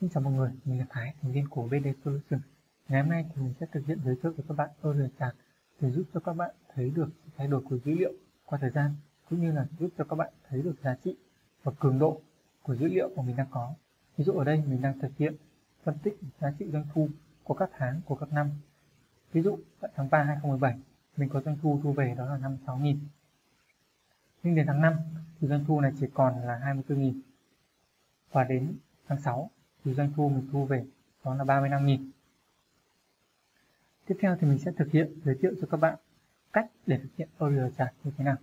Xin chào mọi người, mình là Thái, thành viên của BD Solution. Ngày hôm nay thì mình sẽ thực hiện giới thiệu với các bạn Earlier Chart để giúp cho các bạn thấy được thay đổi của dữ liệu qua thời gian, cũng như là giúp cho các bạn thấy được giá trị và cường độ của dữ liệu mà mình đang có. Ví dụ ở đây mình đang thực hiện phân tích giá trị doanh thu của các tháng của các năm. Ví dụ tại tháng 3 2017 mình có doanh thu thu về đó là 56.000. Nhưng đến tháng 5 thì doanh thu này chỉ còn là 24.000. Và đến tháng 6 thì doanh thu mình thu về đó là 35.000. Tiếp theo thì mình sẽ thực hiện giới thiệu cho các bạn cách để thực hiện Earlier Chart như thế nào.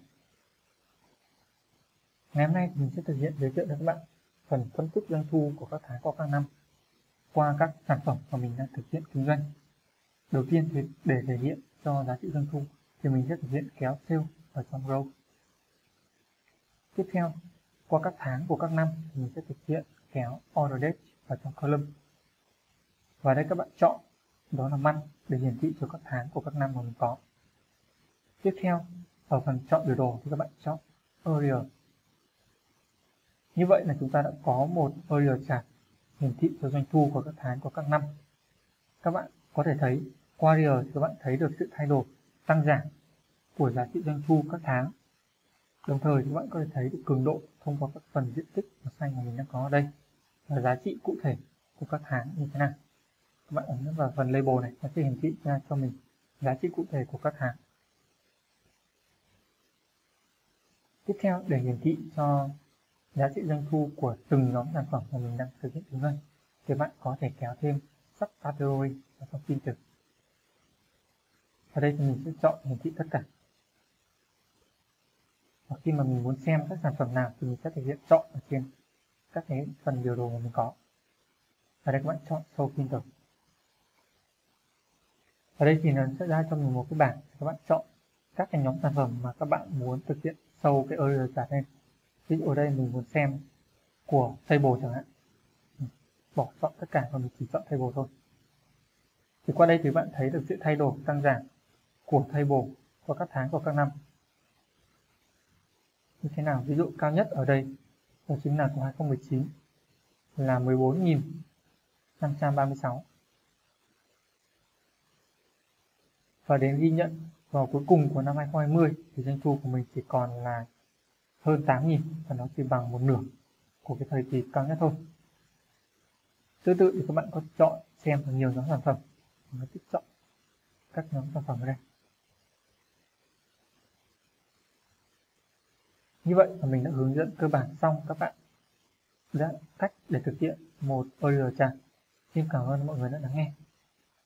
Ngày hôm nay thì mình sẽ thực hiện giới thiệu cho các bạn phần phân tích doanh thu của các tháng của các năm qua các sản phẩm mà mình đang thực hiện kinh doanh. Đầu tiên thì để thể hiện cho giá trị doanh thu thì mình sẽ thực hiện kéo sale ở trong row. Tiếp theo qua các tháng của các năm thì mình sẽ thực hiện kéo order date ở trong column. Và đây các bạn chọn đó là month để hiển thị cho các tháng của các năm mà mình có. Tiếp theo ở phần chọn biểu đồ thì các bạn chọn Earlier. Như vậy là chúng ta đã có một Earlier Chart hiển thị cho doanh thu của các tháng của các năm. Các bạn có thể thấy qua Earlier thì các bạn thấy được sự thay đổi tăng giảm của giá trị doanh thu các tháng. Đồng thời các bạn có thể thấy được cường độ thông qua các phần diện tích màu xanh mà mình đang có ở đây và giá trị cụ thể của các tháng như thế nào. Các bạn ấn vào phần label này, nó sẽ hiển thị ra cho mình giá trị cụ thể của các tháng. Tiếp theo để hiển thị cho giá trị doanh thu của từng nhóm sản phẩm mà mình đang thực hiện kinh doanh thì bạn có thể kéo thêm subcategory vào trong filter. Ở đây thì mình sẽ chọn hiển thị tất cả. Và khi mà mình muốn xem các sản phẩm nào thì mình sẽ thực hiện chọn ở trên các cái phần biểu đồ mà mình có. Ở đây các bạn chọn show filter. Ở đây thì nó sẽ ra cho mình một cái bảng, các bạn chọn các cái nhóm sản phẩm mà các bạn muốn thực hiện sâu cái Earlier Chart lên. Ví dụ ở đây mình muốn xem của table chẳng hạn, bỏ chọn tất cả và mình chỉ chọn table thôi. Thì qua đây thì bạn thấy được sự thay đổi tăng giảm của table qua các tháng của các năm như thế nào. Ví dụ cao nhất ở đây đó chính là của 2019 là 14.536. Và đến ghi nhận vào cuối cùng của năm 2020 thì doanh thu của mình chỉ còn là hơn 8.000 và nó chỉ bằng một nửa của cái thời kỳ cao nhất thôi. Tương tự thì các bạn có chọn xem nhiều nhóm sản phẩm, mình thích chọn các nhóm sản phẩm ở đây. Như vậy là mình đã hướng dẫn cơ bản xong các bạn cách để thực hiện một Earlier Chart. Xin cảm ơn mọi người đã lắng nghe.